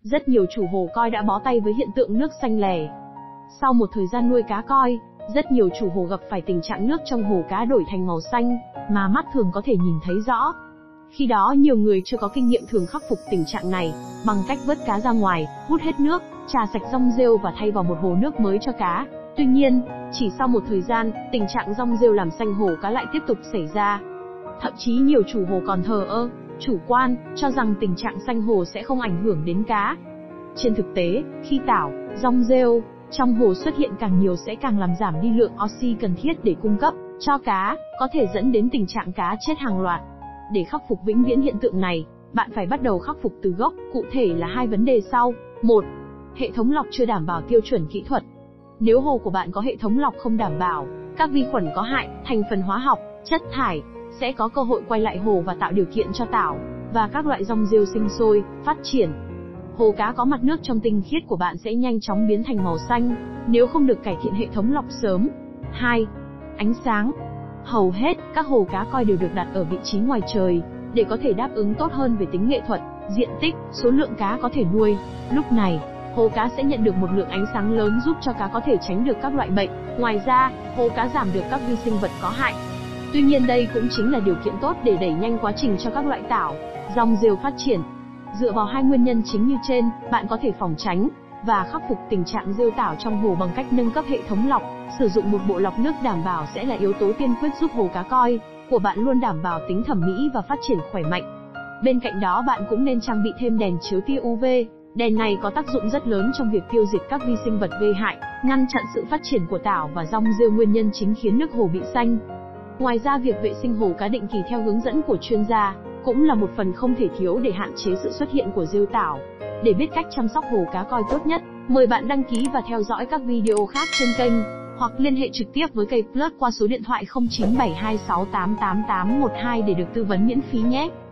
rất nhiều chủ hồ coi đã bó tay với hiện tượng nước xanh lè. Sau một thời gian nuôi cá koi, rất nhiều chủ hồ gặp phải tình trạng nước trong hồ cá đổi thành màu xanh, mà mắt thường có thể nhìn thấy rõ. Khi đó nhiều người chưa có kinh nghiệm thường khắc phục tình trạng này, bằng cách vớt cá ra ngoài, hút hết nước, chà sạch rong rêu và thay vào một hồ nước mới cho cá. Tuy nhiên, chỉ sau một thời gian, tình trạng rong rêu làm xanh hồ cá lại tiếp tục xảy ra. Thậm chí nhiều chủ hồ còn thờ ơ, chủ quan, cho rằng tình trạng xanh hồ sẽ không ảnh hưởng đến cá. Trên thực tế, khi tảo, rong rêu trong hồ xuất hiện càng nhiều sẽ càng làm giảm đi lượng oxy cần thiết để cung cấp cho cá, có thể dẫn đến tình trạng cá chết hàng loạt. Để khắc phục vĩnh viễn hiện tượng này, bạn phải bắt đầu khắc phục từ gốc, cụ thể là hai vấn đề sau. 1. Hệ thống lọc chưa đảm bảo tiêu chuẩn kỹ thuật. Nếu hồ của bạn có hệ thống lọc không đảm bảo, các vi khuẩn có hại, thành phần hóa học, chất thải sẽ có cơ hội quay lại hồ và tạo điều kiện cho tảo và các loại rong rêu sinh sôi, phát triển. Hồ cá có mặt nước trong tinh khiết của bạn sẽ nhanh chóng biến thành màu xanh, nếu không được cải thiện hệ thống lọc sớm. 2. Ánh sáng. Hầu hết, các hồ cá koi đều được đặt ở vị trí ngoài trời, để có thể đáp ứng tốt hơn về tính nghệ thuật, diện tích, số lượng cá có thể nuôi. Lúc này, hồ cá sẽ nhận được một lượng ánh sáng lớn giúp cho cá có thể tránh được các loại bệnh. Ngoài ra, hồ cá giảm được các vi sinh vật có hại. Tuy nhiên đây cũng chính là điều kiện tốt để đẩy nhanh quá trình cho các loại tảo, rong rêu phát triển. Dựa vào hai nguyên nhân chính như trên, bạn có thể phòng tránh và khắc phục tình trạng rêu tảo trong hồ bằng cách nâng cấp hệ thống lọc. Sử dụng một bộ lọc nước đảm bảo sẽ là yếu tố tiên quyết giúp hồ cá koi của bạn luôn đảm bảo tính thẩm mỹ và phát triển khỏe mạnh. Bên cạnh đó bạn cũng nên trang bị thêm đèn chiếu tia UV. Đèn này có tác dụng rất lớn trong việc tiêu diệt các vi sinh vật gây hại, ngăn chặn sự phát triển của tảo và rong rêu, nguyên nhân chính khiến nước hồ bị xanh. Ngoài ra, việc vệ sinh hồ cá định kỳ theo hướng dẫn của chuyên gia cũng là một phần không thể thiếu để hạn chế sự xuất hiện của rêu tảo. Để biết cách chăm sóc hồ cá koi tốt nhất, mời bạn đăng ký và theo dõi các video khác trên kênh, hoặc liên hệ trực tiếp với cây Plus qua số điện thoại 0972688812 để được tư vấn miễn phí nhé.